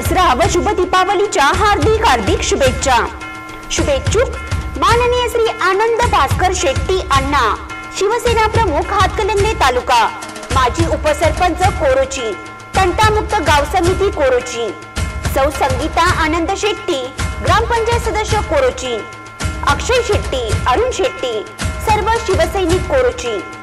दसरा व शुभ दीपावलीच्या हार्दिक हार्दिक शुभेच्छा। शुभेच्छुक माननीय श्री आनंद भास्कर शेट्टी अण्णा, शिवसेना प्रमुख हातकणंगले तालुका, माजी उपसरपंच कोरोची, तंटामुक्त गाव समिती कोरोची, सौ संगीता आनंद शेट्टी, ग्रामपंचायत सदस्य कोरोची, अक्षय शेट्टी, अरुण शेट्टी, सर्व शिवसैनिक कोरोची।